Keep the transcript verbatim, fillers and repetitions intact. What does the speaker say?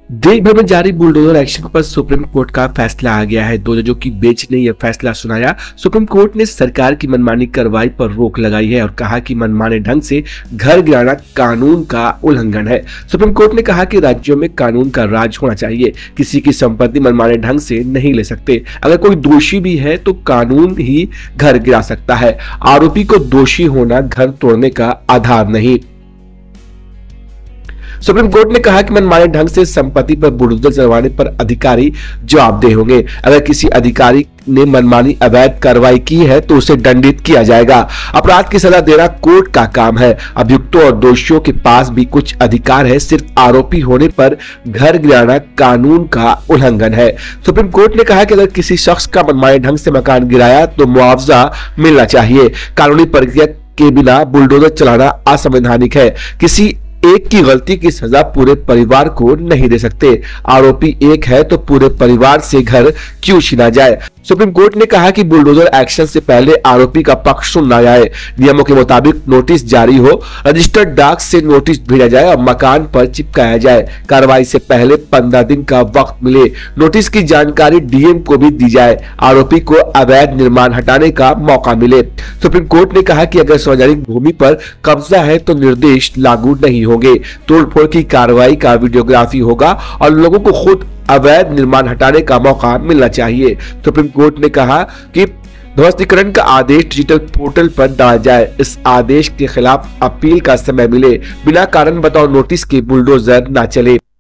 देश भर में जारी बुलडोजर एक्शन पर सुप्रीम कोर्ट का फैसला आ गया है। दो जजों की बेंच ने यह फैसला सुनाया। सुप्रीम कोर्ट ने सरकार की मनमानी कार्रवाई पर रोक लगाई है और कहा कि मनमाने ढंग से घर गिराना कानून का उल्लंघन है। सुप्रीम कोर्ट ने कहा कि राज्यों में कानून का राज होना चाहिए, किसी की संपत्ति मनमाने ढंग से नहीं ले सकते। अगर कोई दोषी भी है तो कानून ही घर गिरा सकता है। आरोपी को दोषी होना घर तोड़ने का आधार नहीं। सुप्रीम कोर्ट ने कहा कि मनमाने ढंग से संपत्ति पर बुलडोजर चलवाने पर अधिकारी जवाबदेह होंगे। अगर किसी अधिकारी ने मनमानी अवैध कार्रवाई की है तो उसे दंडित किया जाएगा। अपराध की सजा देना कोर्ट का काम है। अभियुक्तों और दोषियों के पास भी कुछ अधिकार है। सिर्फ आरोपी होने पर घर गिराना कानून का उल्लंघन है। सुप्रीम कोर्ट ने कहा कि अगर किसी शख्स का मनमाने ढंग से मकान गिराया तो मुआवजा मिलना चाहिए। कानूनी प्रक्रिया के बिना बुलडोजर चलाना असंवैधानिक है। किसी एक की गलती की सजा पूरे परिवार को नहीं दे सकते। आरोपी एक है तो पूरे परिवार से घर क्यों छीना जाए। सुप्रीम कोर्ट ने कहा कि बुलडोजर एक्शन से पहले आरोपी का पक्ष सुनना जाए। नियमों के मुताबिक नोटिस जारी हो, रजिस्टर्ड डाक से नोटिस भेजा जाए और मकान पर चिपकाया जाए। कार्रवाई से पहले पंद्रह दिन का वक्त मिले। नोटिस की जानकारी डीएम को भी दी जाए। आरोपी को अवैध निर्माण हटाने का मौका मिले। सुप्रीम कोर्ट ने कहा कि अगर सार्वजनिक भूमि पर कब्जा है तो निर्देश लागू नहीं होंगे। तोड़फोड़ की कार्रवाई का वीडियोग्राफी होगा और लोगों को खुद अवैध निर्माण हटाने का मौका मिलना चाहिए। सुप्रीम कोर्ट ने कहा कि ध्वस्तीकरण का आदेश डिजिटल पोर्टल पर डाला जाए। इस आदेश के खिलाफ अपील का समय मिले। बिना कारण बताओ नोटिस के बुलडोजर न चले।